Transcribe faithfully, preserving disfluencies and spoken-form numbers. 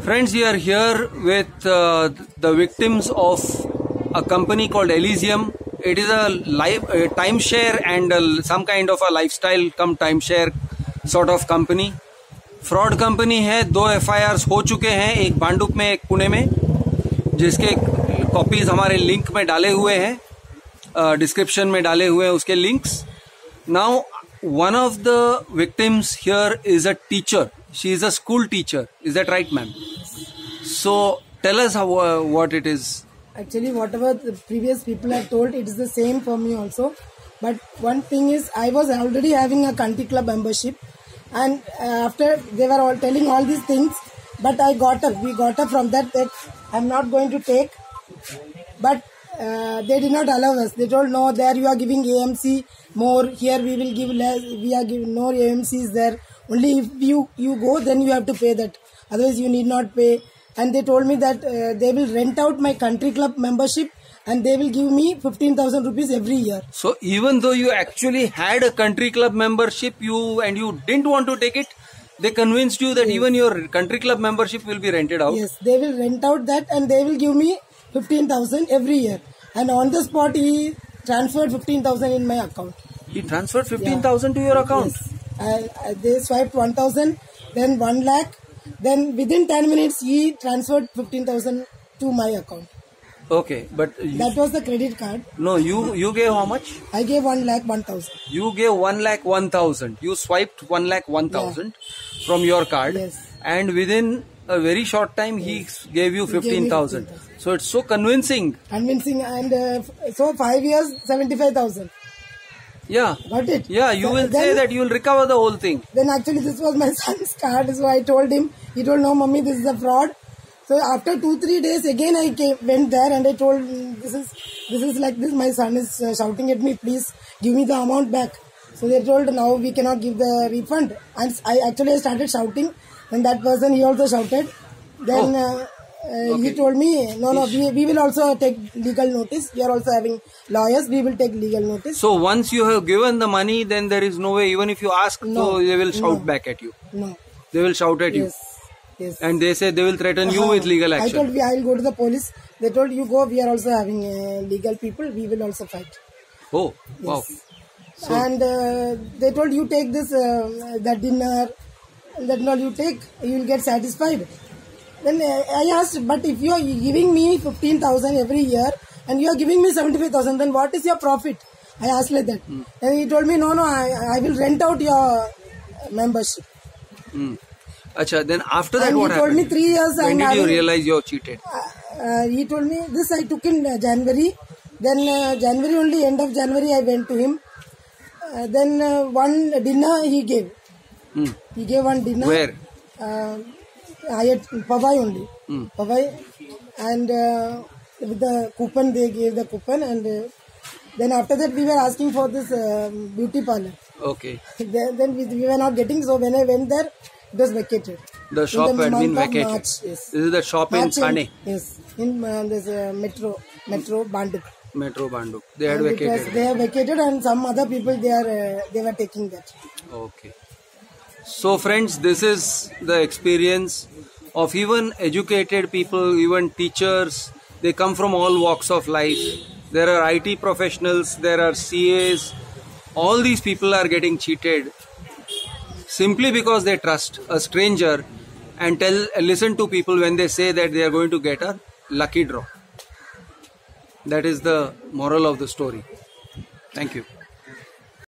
Friends, we are here with uh, the victims of a company called Elysium. It is a live a timeshare and a, some kind of a lifestyle come timeshare sort of company. Fraud company है. दो F I R हो चुके हैं, एक बांडुप में एक पुणे में, जिसके कॉपीज हमारे लिंक में डाले हुए हैं, डिस्क्रिप्शन में डाले हुए हैं उसके links. Now one of the victims here is a teacher. She is a school teacher. Is that right, ma'am? So tell us what it is. Actually, whatever the previous people have told, it is the same for me also. But one thing is, I was already having a country club membership, and uh, after they were all telling all these things, but I got up. We got up from that that I'm not going to take. But uh, they did not allow us. They told, no, there you are giving A M C more. Here we will give less. We are giving no A M Cs there. Only if you you go, then you have to pay that. Otherwise, you need not pay. And they told me that uh, they will rent out my country club membership and they will give me fifteen thousand rupees every year. So even though you actually had a country club membership, you and you didn't want to take it, they convinced you that yes, even your country club membership will be rented out. Yes, they will rent out that and they will give me fifteen thousand every year. And on the spot, he transferred fifteen thousand in my account. He transferred fifteen thousand yeah. to your account? Yes. I, I, they swiped one thousand, then one lakh. Then within ten minutes, he transferred fifteen thousand to my account. Okay, but... You, that was the credit card. No, you you gave how much? I gave one lakh one thousand. You gave one lakh one thousand. You swiped one lakh one thousand yeah. from your card. Yes. And within a very short time, yes, he gave you fifteen thousand. So it's so convincing. Convincing, and uh, so five years, seventy-five thousand. Yeah. Got it? Yeah, you will then, say that you will recover the whole thing. Then actually this was my son's card, so I told him. He told, no, mommy, this is a fraud. So after two, three days, again I came, went there and I told, this is this is like this. My son is uh, shouting at me, please give me the amount back. So they told, now we cannot give the refund. And I actually started shouting. And that person, he also shouted. Then... Oh. Uh, Uh, okay. He told me, no, no, we, we will also take legal notice. We are also having lawyers. We will take legal notice. So once you have given the money, then there is no way, even if you ask, no, so they will shout no, back at you. No. They will shout at yes, you. Yes. And they say they will threaten uh-huh. you with legal action. I told me I will go to the police. They told, you go, we are also having uh, legal people. We will also fight. Oh, wow. Yes. So, and uh, they told, you take this, uh, that dinner, that no, you take, you will get satisfied. Then uh, I asked, but if you are giving me fifteen thousand every year and you are giving me seventy-five thousand, then what is your profit? I asked like that. Mm. And he told me, no, no, I, I will rent out your membership. Mm. Achha, then after that and what he told happened? me three years. When I'm did having, you realize you are cheated? Uh, uh, he told me, this I took in uh, January. Then uh, January only, end of January I went to him. Uh, then uh, one dinner he gave. Mm. He gave one dinner. Where? Uh, I had Powai only. Mm. Powai. And uh, with the coupon, they gave the coupon. And uh, then after that, we were asking for this uh, beauty parlor. Okay. then then we, we were not getting. So when I went there, it was vacated. The shop in the had been vacated. March, yes. This is the shop March in Thane. Yes. In uh, this uh, metro, metro Bandup. Metro Bandup. They had and vacated. Was, they have vacated, and some other people they are uh, they were taking that. Okay. So friends, this is the experience of even educated people, even teachers. They come from all walks of life. There are I T professionals, there are C As. All these people are getting cheated simply because they trust a stranger and tell, listen to people when they say that they are going to get a lucky draw. That is the moral of the story. Thank you.